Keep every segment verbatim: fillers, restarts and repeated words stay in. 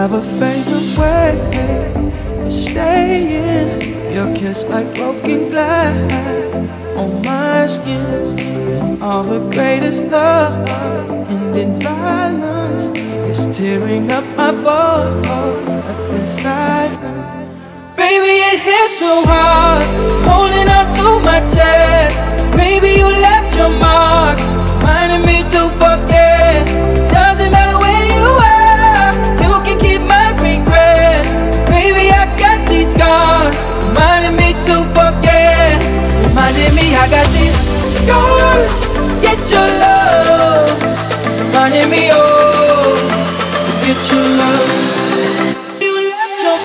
never fades away. You're staying, your kiss like broken glass on my skin. And all the greatest love ending violence is tearing up my bones, left in silence. Baby, it hits so hard, holding on to my chest. Baby, you left your mark, reminding me to forget. Doesn't matter where you are, you can keep my regret. Baby, I got these scars, reminding me to forget. Reminding me I got these scars, get your love. Reminding me, oh, get your love. You left your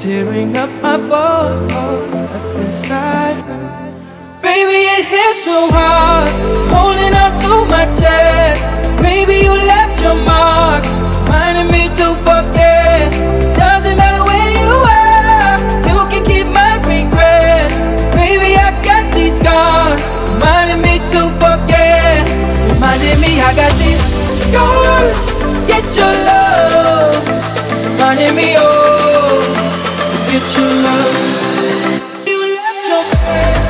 tearing up my bones, left in silence. Baby, it hits so hard, holding on to my chest. Baby, you left your mark, reminding me to forget. Doesn't matter where you are, you can keep my regret. Baby, I got these scars, reminding me to forget. Reminding me I got these scars, get your love. Reminding me, oh, get your love. You left your bed.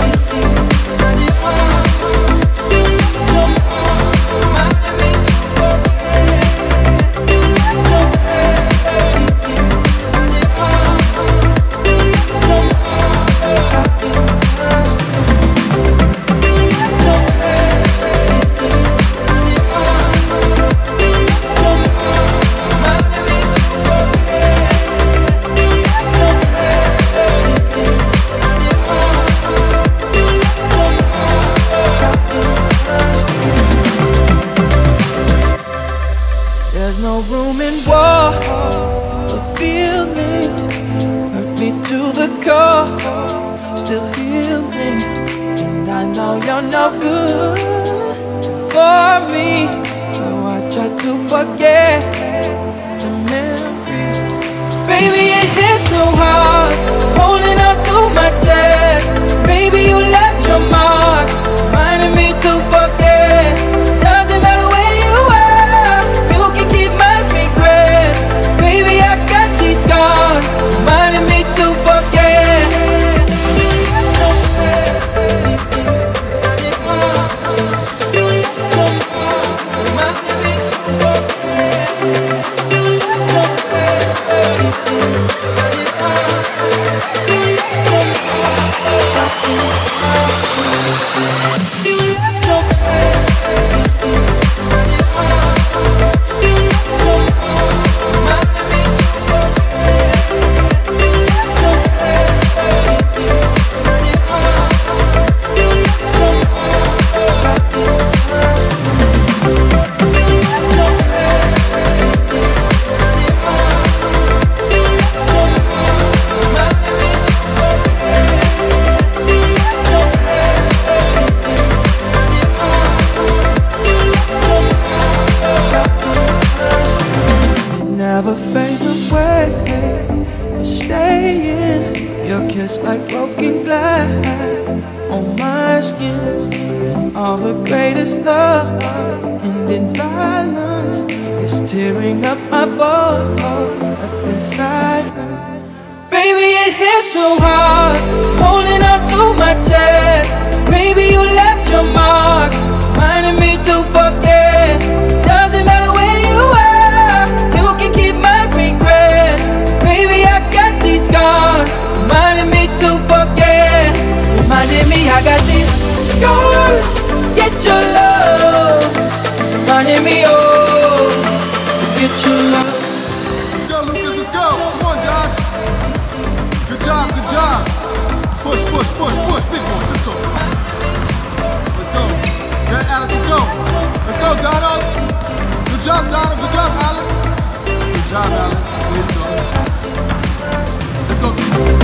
There's no room in war for feelings. Hurt me to the core, still healing. And I know you're no good for me, so I try to forget the memories. Baby, it hits so hard, holding on to my chest. Baby, you left your mark, reminding me to forget. Doesn't matter where you are, you can keep my regret. Baby, I got these scars, reminding me to forget. You left your bed, you left your mark, reminding me to forget. You left your bed, you left your mark, you left your bed. Never fade away, you're staying. Your kiss like broken glass on my skin. And all the greatest love end in violence. It's tearing up my bones, left in silence. Baby, it hits so hard, holding on to my chest. Baby, you left your mark, reminding me to forget. Doesn't matter where you are, you can keep my regret. Baby, I got these scars, reminding me to forget. Reminding me I got these scars, get your love. Reminding me, oh, get your love. Let's go, Lucas, let's go. Come on, Josh. Good job, good job. Push, push, push, push. Big boy, let's go. Let's go. Okay, Alex, let's go. Let's go, Donald. Good job, Donald. Good job, Alex. Good job, Alex. There you go. Let's go.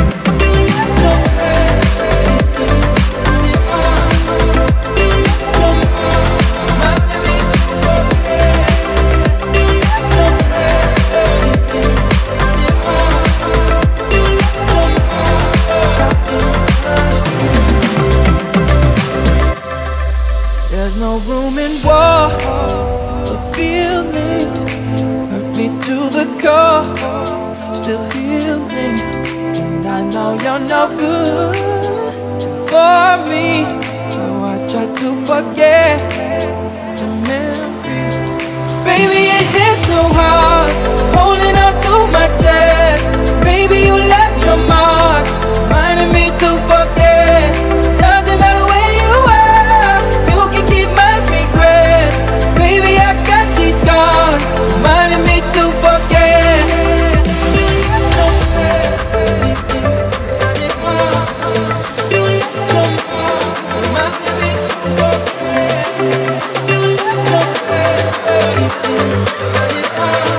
There's no room in war for feelings. Hurt me to the core, still healing. And I know you're no good for me, so I try to forget the memories. Baby, it hits so hard, holding on to my chest. Baby, you left your mark, reminding me to forget. Doesn't matter where you are, you can keep my regret. Baby, I got these scars, reminding me to forget. You left your bed, you left your mark, reminding me to forget. You left your bed,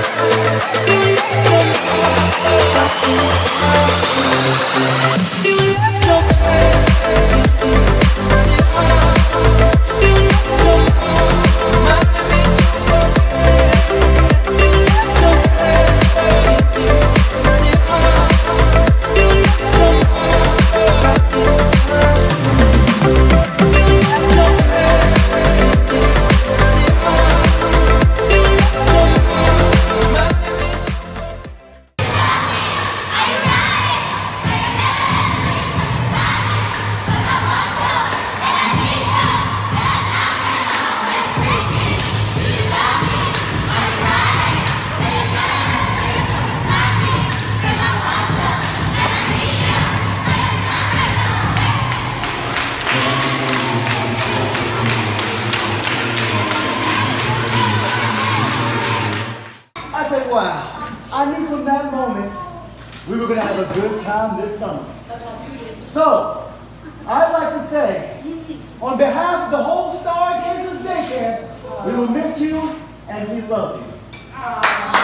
Wow, I knew from that moment we were going to have a good time this summer. So, I'd like to say, on behalf of the whole Stargazers Daycare, we will miss you and we love you.